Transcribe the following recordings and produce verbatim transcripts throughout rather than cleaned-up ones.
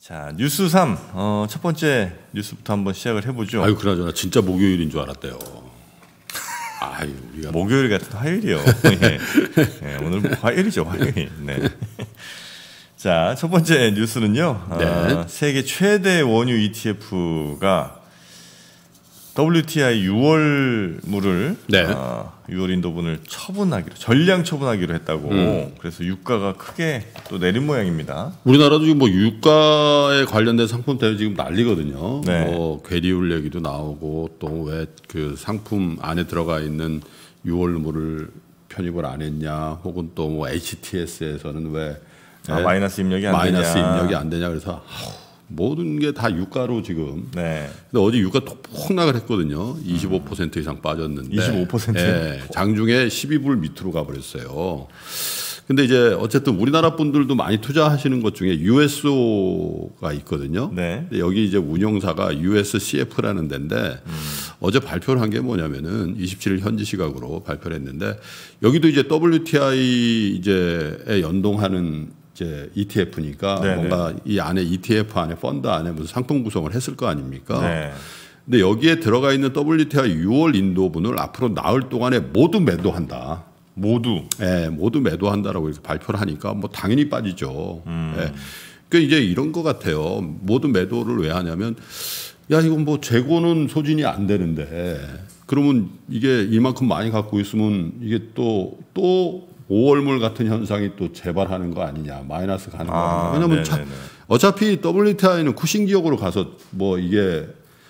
자, 뉴스 삼. 어, 첫 번째 뉴스부터 한번 시작을 해보죠. 아유, 그나저나 진짜 목요일인 줄 알았대요. 아유, 우리가 목요일 같은 화요일이요. 예. 예, 오늘 화요일이죠, 화요일. 네. 자, 첫 번째 뉴스는요. 네. 어, 세계 최대 원유 이티에프가 더블유티아이 유월물을 네. 어, 유월 인도분을 처분하기로 전량 처분하기로 했다고. 음. 그래서 유가가 크게 또 내린 모양입니다. 우리나라도 지금 뭐 유가에 관련된 상품 때문에 지금 난리거든요. 네. 뭐 괴리울 얘기도 나오고 또 왜 그 상품 안에 들어가 있는 유월물을 편입을 안 했냐, 혹은 또 뭐 에이치티에스에서는 왜 아, 네? 마이너스 입력이 안 마이너스 되냐. 입력이 안 되냐 그래서 아우, 모든 게 다 유가로 지금. 네. 근데 어제 유가 폭락을 했거든요. 이십오 퍼센트 이상 빠졌는데. 이십오 퍼센트? 예, 장중에 십이 불 밑으로 가버렸어요. 근데 이제 어쨌든 우리나라 분들도 많이 투자하시는 것 중에 유에스오가 있거든요. 네. 근데 여기 이제 운용사가 유에스씨에프라는 데인데 음. 어제 발표를 한 게 뭐냐면은 이십칠 일 현지 시각으로 발표를 했는데 여기도 이제 더블유티아이 이제에 연동하는 이제 이티에프니까 네네. 뭔가 이 안에 이티에프 안에 펀드 안에 무슨 상품 구성을 했을 거 아닙니까? 네. 근데 여기에 들어가 있는 더블유티아이 유월 인도분을 앞으로 나흘 동안에 모두 매도한다. 모두. 예, 모두 매도한다라고 이렇게 발표를 하니까 뭐 당연히 빠지죠. 음. 예. 그러니까 이제 이런 것 같아요. 모두 매도를 왜 하냐면 야, 이건 뭐 재고는 소진이 안 되는데 그러면 이게 이만큼 많이 갖고 있으면 이게 또 또 오월물 같은 현상이 또 재발하는 거 아니냐, 마이너스 가는 거 아니냐. 아, 왜냐면 차, 어차피 더블유티아이는 쿠싱 지역으로 가서 뭐 이게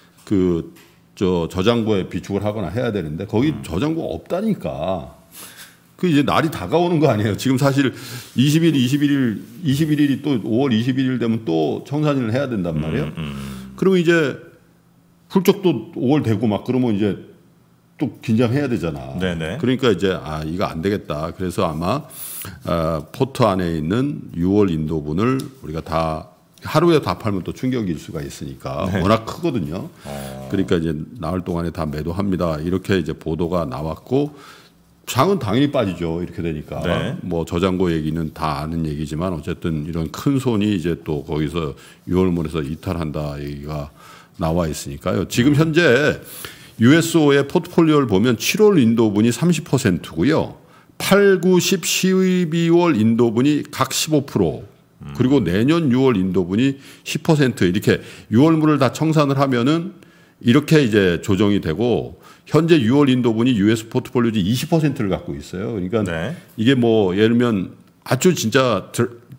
그 저 저장고에 비축을 하거나 해야 되는데 거기 음. 저장고가 없다니까. 그 이제 날이 다가오는 거 아니에요. 지금 사실 이십 일, 이십일 일, 이십일 일이 또 오월 이십일 일 되면 또 청산일을 해야 된단 말이에요. 음, 음. 그러면 이제 훌쩍 또 오월 되고 막 그러면 이제 또 긴장해야 되잖아. 네네. 그러니까 이제 아 이거 안 되겠다. 그래서 아마 아, 포트 안에 있는 유월 인도분을 우리가 다 하루에 다 팔면 또 충격일 수가 있으니까 네. 워낙 크거든요. 어. 그러니까 이제 나흘 동안에 다 매도합니다. 이렇게 이제 보도가 나왔고 장은 당연히 빠지죠. 이렇게 되니까 네. 뭐 저장고 얘기는 다 아는 얘기지만 어쨌든 이런 큰 손이 이제 또 거기서 유월물에서 이탈한다 얘기가 나와 있으니까요. 지금 현재 유에스오의 포트폴리오를 보면 칠월 인도분이 삼십 퍼센트고요. 팔, 구, 십, 십이월 인도분이 각 십오 퍼센트 그리고 내년 유월 인도분이 십 퍼센트 이렇게 유월물을 다 청산을 하면은 이렇게 이제 조정이 되고 현재 유월 인도분이 유에스 포트폴리오 이십 퍼센트를 갖고 있어요. 그러니까 네. 이게 뭐 예를 들면 아주 진짜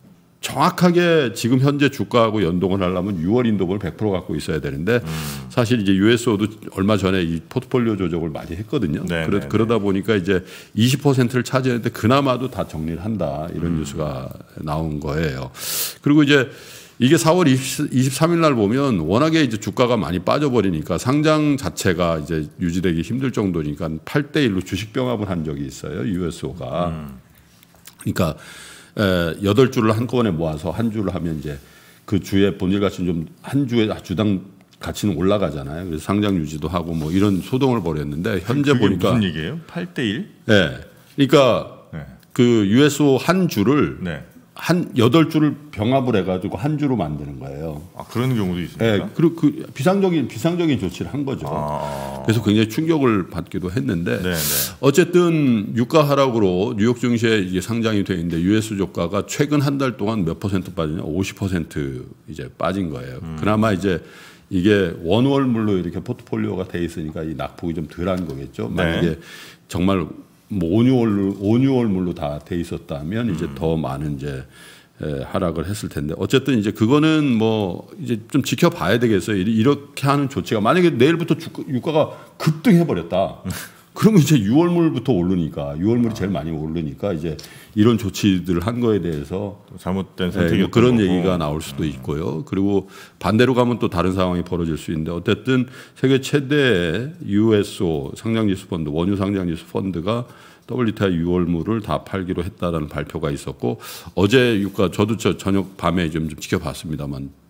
정확하게 지금 현재 주가하고 연동을 하려면 유월 인도분을 백 퍼센트 갖고 있어야 되는데 음. 사실 이제 유에스오도 얼마 전에 이 포트폴리오 조정을 많이 했거든요. 네, 그러, 네, 그러다 보니까 이제 이십 퍼센트를 차지했는데 그나마도 다 정리를 한다 이런 음. 뉴스가 나온 거예요. 그리고 이제 이게 사월 이십삼 일 날 보면 워낙에 이제 주가가 많이 빠져버리니까 상장 자체가 이제 유지되기 힘들 정도니까 팔 대 일로 주식 병합을 한 적이 있어요. 유에스오가. 음. 그러니까 여덟 주를 한꺼번에 모아서 한 주를 하면 이제 그 주의 본질 가치는 좀 한 주에 주당 가치는 올라가잖아요. 그래서 상장 유지도 하고 뭐 이런 소동을 벌였는데 현재 그게 보니까 무슨 얘기예요? 팔 대 일? 네. 그러니까 네. 그 유에스오 한 주를 네. 한 여덟 주를 병합을 해가지고 한 주로 만드는 거예요. 아, 그런 경우도 있습니까? 네, 그리고 그 비상적인 비상적인 조치를 한 거죠. 아. 그래서 굉장히 충격을 받기도 했는데 네네. 어쨌든 유가 하락으로 뉴욕 증시에 이게 상장이 돼 있는데 유에스 주가가 최근 한 달 동안 몇 퍼센트 빠지냐? 오십 퍼센트 이제 빠진 거예요. 음. 그나마 이제 이게 원월물로 이렇게 포트폴리오가 돼 있으니까 이 낙폭이 좀 덜한 거겠죠. 만약에 네. 정말 뭐 온유월 온유월물로 다 돼 있었다면 음. 이제 더 많은 이제 에, 하락을 했을 텐데 어쨌든 이제 그거는 뭐 이제 좀 지켜봐야 되겠어요. 이렇게 하는 조치가 만약에 내일부터 주가, 유가가 급등해 버렸다. 그러면 이제 유월물부터 오르니까 유월물이 아. 제일 많이 오르니까 이제 이런 조치들을 한 거에 대해서 잘못된 선택이 네, 뭐 그런 거고. 얘기가 나올 수도 있고요. 그리고 반대로 가면 또 다른 상황이 벌어질 수 있는데 어쨌든 세계 최대 유에스오 상장지수 펀드 원유 상장지수 펀드가 더블유티아이 유월물을 다 팔기로 했다라는 발표가 있었고 어제 유가 저도 저 저녁 밤에 좀, 좀 지켜봤습니다만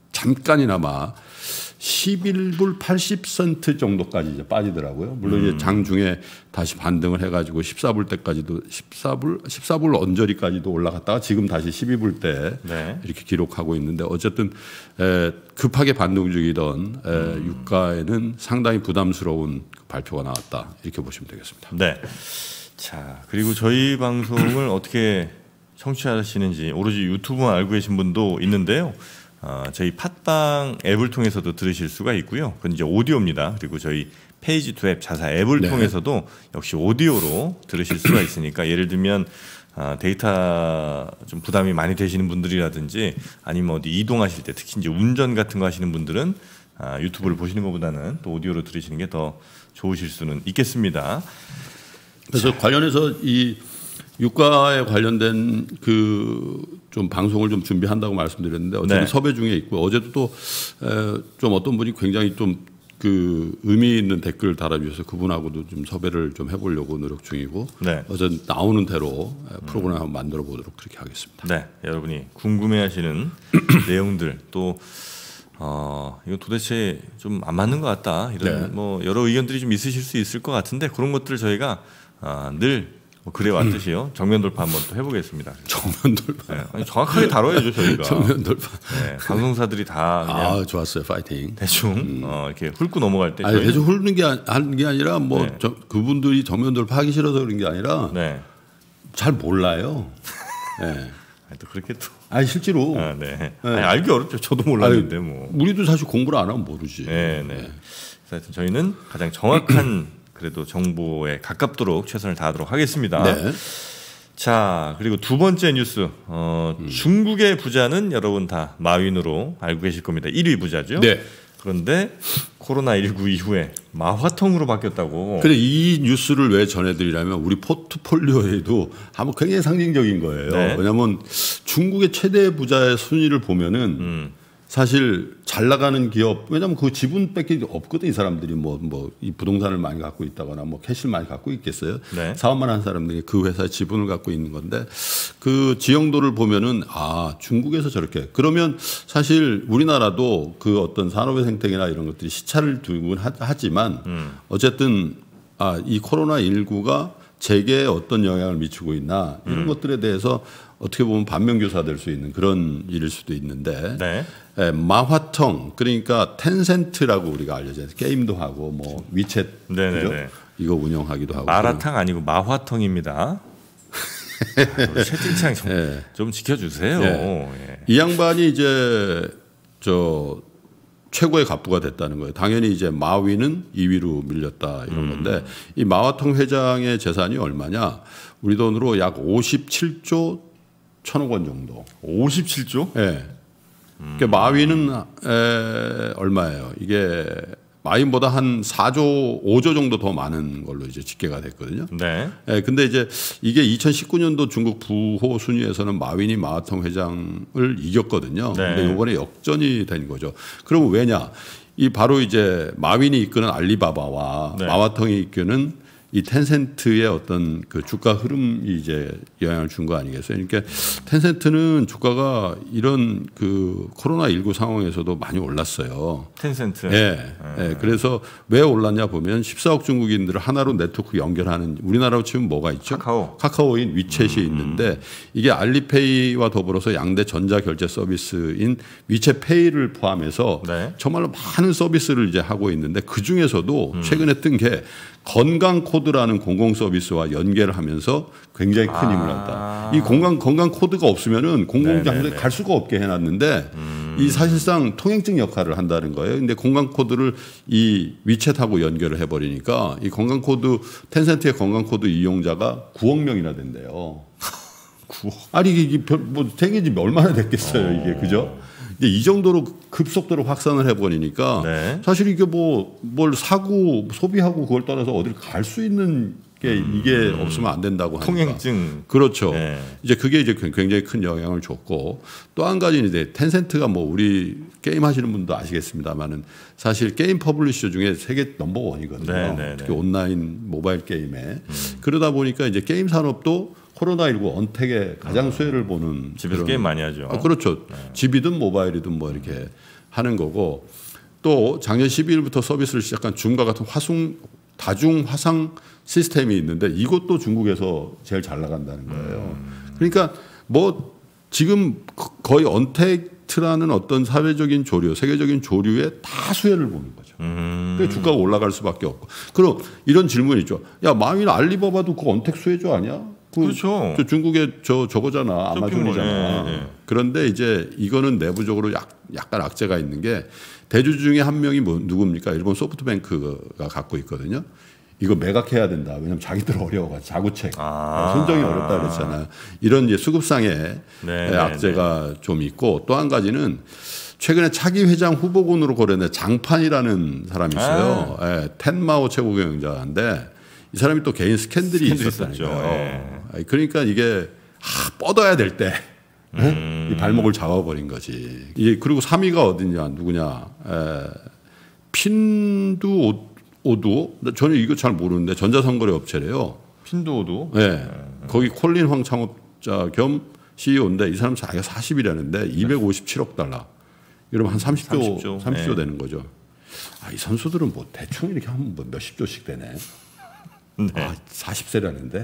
잠깐이나마 십일 불 팔십 센트 정도까지 이제 빠지더라고요. 물론 음. 이제 장중에 다시 반등을 해가지고 십사 불 때까지도 십사 불 십사 불 언저리까지도 올라갔다가 지금 다시 십이 불 때 네. 이렇게 기록하고 있는데 어쨌든 에, 급하게 반등 중이던 에, 음. 유가에는 상당히 부담스러운 발표가 나왔다 이렇게 보시면 되겠습니다. 네. 자 그리고 저희 방송을 어떻게 청취하시는지 오로지 유튜브만 알고 계신 분도 있는데요. 어, 저희 팟빵 앱을 통해서도 들으실 수가 있고요. 그건 이제 오디오입니다. 그리고 저희 페이지 투 앱 자사 앱을 네. 통해서도 역시 오디오로 들으실 수가 있으니까 예를 들면 어, 데이터 좀 부담이 많이 되시는 분들이라든지 아니면 어디 이동하실 때 특히 이제 운전 같은 거 하시는 분들은 어, 유튜브를 보시는 것보다는 또 오디오로 들으시는 게 더 좋으실 수는 있겠습니다. 그래서 자. 관련해서 이 유가에 관련된 그 좀 방송을 좀 준비한다고 말씀드렸는데 어쨌든 네. 섭외 중에 있고 어제도 또 좀 어떤 분이 굉장히 좀 그 의미 있는 댓글을 달아주셔서 그분하고도 좀 섭외를 좀 해보려고 노력 중이고 네. 어제 나오는 대로 프로그램 한번 만들어 보도록 그렇게 하겠습니다. 네, 여러분이 궁금해하시는 내용들 또 어, 이거 도대체 좀 안 맞는 것 같다 이런 네. 뭐 여러 의견들이 좀 있으실 수 있을 것 같은데 그런 것들을 저희가 어, 늘 뭐 그래 왔듯이요. 음. 정면 돌파 한번 또 해보겠습니다. 정면 돌파. 네. 아니, 정확하게 다뤄야죠 저희가. 정면 돌파. 네. 방송사들이 다 그냥 아 좋았어요. 파이팅. 대충 음. 어, 이렇게 훑고 넘어갈 때. 아니 대충 훑는 게 하는 게 아니라 뭐 네. 저, 그분들이 정면 돌파하기 싫어서 그런 게 아니라 네. 잘 몰라요. 네. 아니, 또 그렇게 또. 아니 실제로. 아, 네. 네. 아니, 알기 어렵죠. 저도 몰랐는데 아니, 뭐. 우리도 사실 공부를 안 하면 모르지. 네, 네. 네. 하여튼 저희는 가장 정확한 그래도 정보에 가깝도록 최선을 다하도록 하겠습니다. 네. 자 그리고 두 번째 뉴스 어, 음. 중국의 부자는 여러분 다 마윈으로 알고 계실 겁니다. 일 위 부자죠. 네. 그런데 코로나 십구 이후에 마화통으로 바뀌었다고. 근데 이 뉴스를 왜 전해드리냐면 우리 포트폴리오에도 한번 굉장히 상징적인 거예요. 네. 왜냐하면 중국의 최대 부자의 순위를 보면은 음. 사실 잘 나가는 기업 왜냐하면 그 지분밖에 없거든. 이 사람들이 뭐 뭐 이 부동산을 많이 갖고 있다거나 뭐 캐시를 많이 갖고 있겠어요. 네. 사업만 하는 사람들이 그 회사의 지분을 갖고 있는 건데 그 지형도를 보면은 아 중국에서 저렇게 그러면 사실 우리나라도 그 어떤 산업의 생태계나 이런 것들이 시차를 두곤 하지만 음. 어쨌든 아 이 코로나 십구가 재계에 어떤 영향을 미치고 있나 이런 음. 것들에 대해서 어떻게 보면 반면교사 될 수 있는 그런 일일 수도 있는데 네. 예, 마화통 그러니까 텐센트라고 우리가 알려져 있어요. 게임도 하고 뭐 위챗 그죠? 이거 운영하기도 하고 마라탕 아니고 마화통입니다. 아, 채팅창 좀, 예. 좀 지켜주세요. 예. 예. 이 양반이 이제 저 최고의 갑부가 됐다는 거예요. 당연히 이제 마위는 이 위로 밀렸다 이런 음. 건데 이 마화통 회장의 재산이 얼마냐? 우리 돈으로 약 오십칠조 천억 원 정도. 오십칠조? 예. 네. 음. 그러니까 마위는 에, 얼마예요? 이게 마윈보다 한 사조, 오조 정도 더 많은 걸로 이제 집계가 됐거든요. 네. 예, 근데 이제 이게 이천십구 년도 중국 부호 순위에서는 마윈이 마화통 회장을 이겼거든요. 네. 근데 이번에 역전이 된 거죠. 그러면 왜냐? 이 바로 이제 마윈이 이끄는 알리바바와 네. 마화통이 이끄는 이 텐센트의 어떤 그 주가 흐름이 이제 영향을 준 거 아니겠어요? 그러니까 텐센트는 주가가 이런 그 코로나 십구 상황에서도 많이 올랐어요. 텐센트. 예. 음. 예. 그래서 왜 올랐냐 보면 십사억 중국인들을 하나로 네트워크 연결하는 우리나라로 치면 뭐가 있죠? 카카오. 카카오인 위챗이 음. 있는데 이게 알리페이와 더불어서 양대 전자 결제 서비스인 위챗페이를 포함해서 네. 정말로 많은 서비스를 이제 하고 있는데 그 중에서도 음. 최근에 뜬 게 건강 코드라는 공공 서비스와 연계를 하면서 굉장히 큰 힘을 한다. 아. 이 건강 건강 코드가 없으면은 공공장소에 갈 수가 없게 해놨는데 음. 이 사실상 통행증 역할을 한다는 거예요. 근데 건강 코드를 이 위챗하고 연결을 해버리니까 이 건강 코드 텐센트의 건강 코드 이용자가 구억 명이나 된대요. 구억. 아니 이게 뭐 생긴 지 얼마나 됐겠어요, 어. 이게 그죠? 이 정도로 급속도로 확산을 해버리니까 네. 사실 이게 뭐 뭘 사고 소비하고 그걸 떠나서 어딜 갈 수 있는 게 이게 음. 없으면 안 된다고 하니까. 통행증. 그렇죠. 네. 이제 그게 이제 굉장히 큰 영향을 줬고 또 한 가지는 이제 텐센트가 뭐 우리 게임 하시는 분도 아시겠습니다만은 사실 게임 퍼블리셔 중에 세계 넘버 원이거든요. 네, 네, 특히 네. 온라인 모바일 게임에 음. 그러다 보니까 이제 게임 산업도 코로나 십구 언택에 가장 수혜를 보는 집에서 그런, 게임 많이 하죠. 아, 그렇죠. 네. 집이든 모바일이든 뭐 이렇게 하는 거고 또 작년 십이 일부터 서비스를 시작한 중과 같은 화성 다중 화상 시스템이 있는데 이것도 중국에서 제일 잘 나간다는 거예요. 그러니까 뭐 지금 거의 언택트라는 어떤 사회적인 조류, 세계적인 조류에 다 수혜를 보는 거죠. 음. 그래서 주가가 올라갈 수밖에 없고. 그럼 이런 질문이 있죠. 야, 마윈 알리바바도 그 언택 수혜주 아니야? 그 그렇죠. 저 중국의 저 저거잖아, 아마존이잖아. 네, 네. 그런데 이제 이거는 내부적으로 약, 약간 악재가 있는 게 대주 중에 한 명이 뭐 누굽니까? 일본 소프트뱅크가 갖고 있거든요. 이거 매각해야 된다. 왜냐하면 자기들 어려워가지고 자구책 아. 선정이 어렵다 그랬잖아요. 이런 이제 수급상의 네, 악재가 네, 네. 좀 있고 또 한 가지는 최근에 차기 회장 후보군으로 거론된 장판이라는 사람이 있어요. 아. 예, 텐마오 최고 경영자인데 이 사람이 또 개인 스캔들이 있었다는 거예요. 네. 그러니까 이게 아, 뻗어야 될 때 음. 이 발목을 잡아버린 거지. 이게 그리고 삼 위가 어디냐 누구냐 에, 핀두 오두 저는 이거 잘 모르는데 전자상거래 업체래요. 핀두오두. 네. 음. 거기 콜린 황 창업자 겸 씨이오인데 이 사람 자기가 사십 이라는데 이백오십칠억 달러. 이러면 한 삼십 조, 삼십 조, 삼십 조 네. 되는 거죠. 아, 이 선수들은 뭐 대충 이렇게 하면 뭐 몇십 조씩 되네. 네. 아, 사십 세라는데.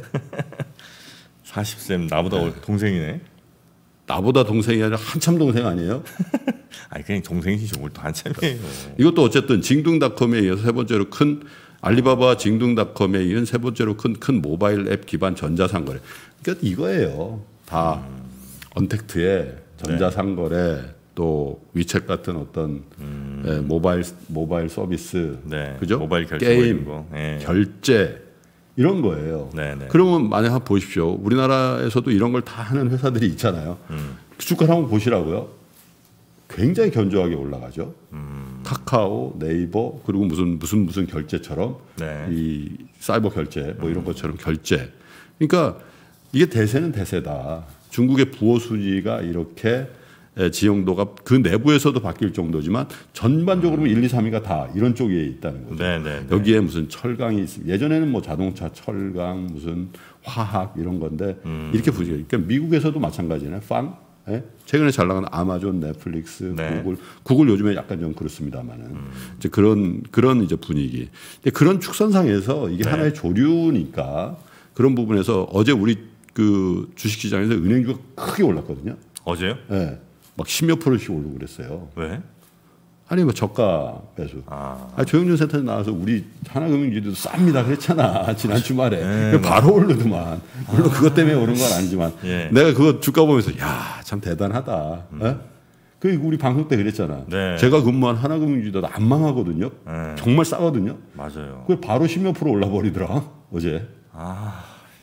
사십 세면 나보다 네. 동생이네. 나보다 동생이 아니라 한참 동생 아니에요? 아니 그냥 동생이죠. 뭘 또 한참이에요. 이것도 어쨌든 징둥닷컴에 이어서 세 번째로 큰 알리바바 징둥닷컴에 이은 세 번째로 큰 큰 모바일 앱 기반 전자상거래. 그러니까 이거예요. 다 음. 언택트에 전자상거래 네. 또 위챗 같은 어떤 음. 예, 모바일 모바일 서비스, 네. 그죠? 모바일 결제 게임, 거. 네. 결제. 이런 거예요. 네네. 그러면 만약 한번 보십시오. 우리나라에서도 이런 걸 다 하는 회사들이 있잖아요. 음. 주가를 한번 보시라고요. 굉장히 견조하게 올라가죠. 음. 카카오, 네이버 그리고 무슨 무슨 무슨 결제처럼 네. 이 사이버 결제 뭐 이런 것처럼 결제. 그러니까 이게 대세는 대세다. 중국의 부호 순위가 이렇게 지형도가 그 내부에서도 바뀔 정도지만 전반적으로 음. 일, 이, 삼 위가 다 이런 쪽에 있다는 거죠. 네네네. 여기에 무슨 철강이 있습니다. 예전에는 뭐 자동차, 철강, 무슨 화학 이런 건데 음. 이렇게 부지가. 그러니까 미국에서도 마찬가지네. 팡. 예? 최근에 잘 나가는 아마존, 넷플릭스, 네. 구글. 구글 요즘에 약간 좀 그렇습니다만은 음. 이제 그런 그런 이제 분위기. 근데 그런 축선상에서 이게 네. 하나의 조류니까 그런 부분에서 어제 우리 그 주식시장에서 은행주가 크게 올랐거든요. 어제요? 네. 막 십몇 프로씩 오르고 그랬어요. 왜? 아니 뭐 저가 배수. 아. 아니, 조영준 센터에 나와서 우리 하나금융주도 쌉니다 그랬잖아 지난 주말에. 네, 바로 오르더만. 물론 아. 그것 때문에 오른 건 아니지만 예. 내가 그거 주가 보면서 야, 참 대단하다. 음. 네? 그 우리 방송 때 그랬잖아. 네. 제가 근무한 하나금융주도 안 망하거든요. 네. 정말 싸거든요. 맞아요. 그 바로 십몇 프로 올라 버리더라 어제. 아.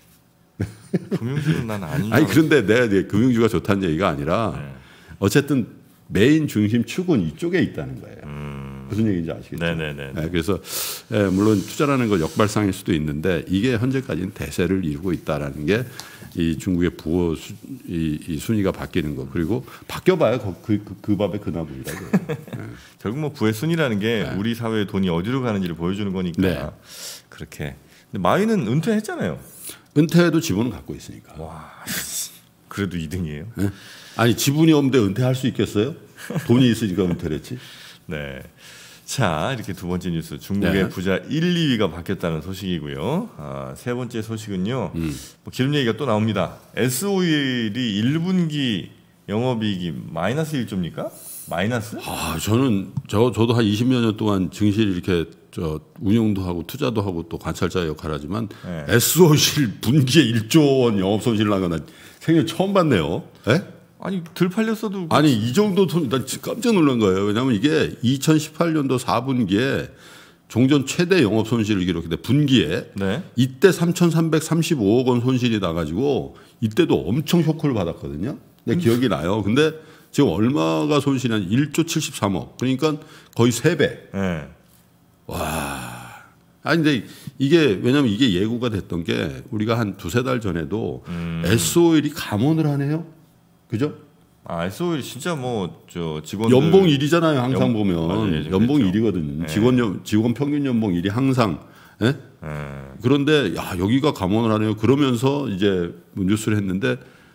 금융주는 난 아니죠. 아니 그런데 내가 금융주가 좋다는 얘기가 아니라. 네. 어쨌든 메인 중심 축은 이쪽에 있다는 거예요. 음. 무슨 얘기인지 아시겠죠? 네네네. 네, 그래서 예, 물론 투자라는 건 역발상일 수도 있는데 이게 현재까지는 대세를 이루고 있다라는 게 이 중국의 부호 수, 이, 이 순위가 바뀌는 거 그리고 바뀌어봐야 그, 그, 그 밥에 그나물이라고. 네. 결국 뭐 부의 순위라는 게 네. 우리 사회의 돈이 어디로 가는지를 보여주는 거니까 네. 그렇게. 근데 마윈은 은퇴했잖아요. 은퇴해도 지분은 갖고 있으니까. 와, 그래도 이 등이에요. 네? 아니 지분이 없는데 은퇴할 수 있겠어요? 돈이 있으니까 은퇴를 했지. 네. 자 이렇게 두 번째 뉴스 중국의 네. 부자 일, 이 위가 바뀌었다는 소식이고요. 아, 세 번째 소식은요. 음. 뭐 기름 얘기가 또 나옵니다. 에스오일이 일 분기 영업이익이 마이너스 일 조입니까? 마이너스? 아 저는 저 저도 한 이십여 년 동안 증시를 이렇게 저 운용도 하고 투자도 하고 또 관찰자 역할을 하지만 네. 에스오일 분기에 일 조 원 영업 손실 나는 건 생애 처음 봤네요. 네? 아니 덜 팔렸어도 아니 이 정도 돈 난 깜짝 놀란 거예요. 왜냐하면 이게 이천십팔 년도 사 분기에 종전 최대 영업 손실을 기록했는데 분기에 네. 이때 삼천삼백삼십오억 원 손실이 나가지고 이때도 엄청 쇼크를 받았거든요. 내 음. 기억이 나요. 근데 지금 얼마가 손실이 한 일 조 칠십삼억 그러니까 거의 세 배. 네. 와. 아니 근데 이게 왜냐하면 이게 예고가 됐던 게 우리가 한 두세 달 전에도 음. 에스오일이 감원을 하네요. 그죠? 아 에스오일 진짜 뭐 저 직원들 연봉 일이잖아요. 항상 연, 보면 맞아요, 연봉 일이거든요. 네. 직원 연, 직원 평균 연봉 일이 항상. 예? 네. 그런데 야 여기가 감원을 하네요. 그러면서 이제 뉴스를 했는데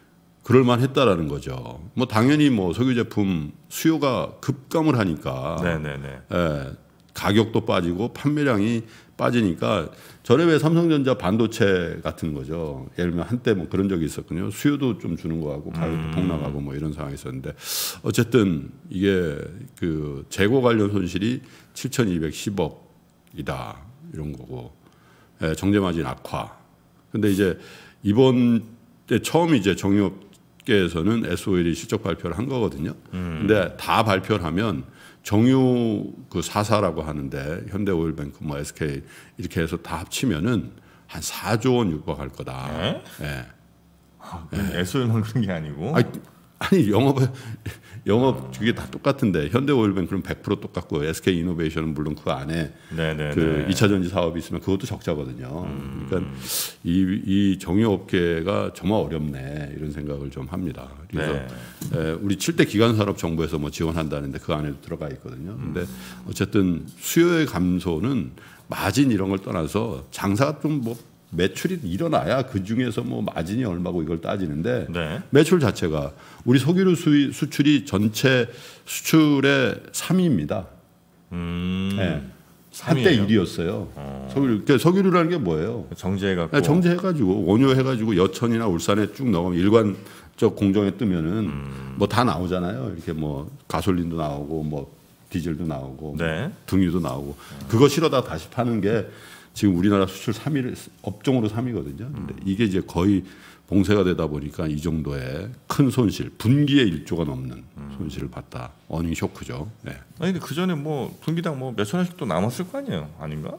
그럴 만했다라는 거죠. 뭐 당연히 뭐 석유 제품 수요가 급감을 하니까 네네네. 예, 가격도 빠지고 판매량이 빠지니까 전에 왜 삼성전자 반도체 같은 거죠. 예를 들면 한때 뭐 그런 적이 있었거든요. 수요도 좀 주는 거 같고 가격도 음. 폭락하고 뭐 이런 상황이 있었는데 어쨌든 이게 그 재고 관련 손실이 칠천이백십억이다 이런 거고 예, 정제 마진 악화. 근데 이제 이번 때 처음 이제 정유업계에서는 에스오엘이 실적 발표를 한 거거든요. 음. 근데 다 발표를 하면 정유 그 사사라고 하는데 현대오일뱅크 뭐 에스케이 이렇게 해서 다 합치면은 한 사조 원 육박할 거다. 네? 예. 아, 에스오엘만 그런 게 아니고. 아니, 아니 영업 영업 그게 다 똑같은데 현대오일뱅크는 백 퍼센트 똑같고 에스케이이노베이션은 물론 그 안에 네네네. 그 이 차 전지 사업이 있으면 그것도 적자거든요. 음. 그러니까 이, 이 정유업계가 정말 어렵네 이런 생각을 좀 합니다. 그래서 네. 에, 우리 칠 대 기관산업 정부에서 뭐 지원한다는데 그 안에도 들어가 있거든요. 근데 어쨌든 수요의 감소는 마진 이런 걸 떠나서 장사가 좀 뭐 매출이 일어나야 그 중에서 뭐 마진이 얼마고 이걸 따지는데 네. 매출 자체가 우리 석유류 수입, 수출이 전체 수출의 삼 위입니다. 음. 네. 한때 일 위였어요. 어. 석유류, 그러니까 석유류라는 게 뭐예요? 정제해갖고. 네, 정제해가지고 원유해가지고 여천이나 울산에 쭉 넣으면 일관적 공정에 뜨면은 음. 뭐 다 나오잖아요. 이렇게 뭐 가솔린도 나오고 뭐 디젤도 나오고 네. 뭐 등유도 나오고 음. 그거 실어다 다시 파는 게 지금 우리나라 수출 삼 위를 업종으로 삼 위거든요. 근데 음. 이게 이제 거의 봉쇄가 되다 보니까 이 정도의 큰 손실, 분기에 일조가 넘는 음. 손실을 봤다. 어닝 쇼크죠. 네. 아니 근데 그 전에 뭐 분기당 뭐 몇천 원씩 또 남았을 거 아니에요, 아닌가?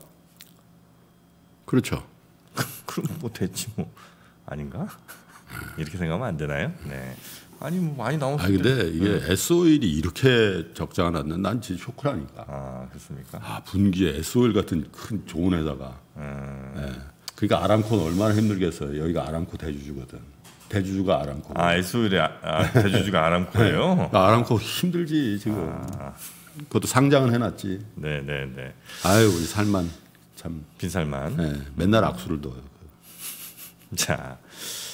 그렇죠. 그럼 뭐 됐지 뭐 아닌가? 이렇게 생각하면 안 되나요? 네. 아니 뭐 많이 나왔을 아 근데 이게 네. 에스오일이 이렇게 적자가 났는 난 진짜 쇼크라니까. 아 그렇습니까? 아 분기에 에스오일 같은 큰 좋은 회사가. 음. 네. 그러니까 아람코는 얼마나 힘들겠어요. 여기가 아람코 대주주거든. 대주주가 아람코. 아 에스오일이 아, 아, 대주주가 아람코예요? 네. 아람코 힘들지 지금. 아. 그것도 상장은 해놨지. 네네네. 네, 네. 아유 우리 살만 참. 빈살만. 네. 맨날 악수를 둬요. 자.